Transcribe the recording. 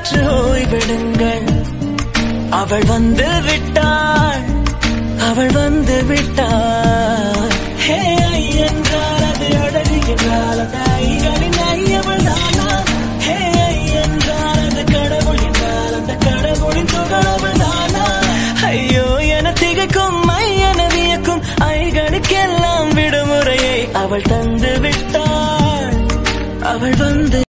சற்று ஓய்வெடுங்கள். அவள் வந்து விட்டாள், அவள் வந்து விட்டாள். ஹே ஐ என்றால் அது அழகு என்றால் அந்த ஐகளின் ஐயவள் தானா? ஹே ஐ என்றால் அது கடவுள் என்றால் அந்த கடவுளின் துகளவள் தானா? ஐயோ என திகைக்கும் என வியக்கும் ஐகளுக்கெல்லாம் விடுமுறையை அவள் தந்து விட்டாள். அவள் வந்து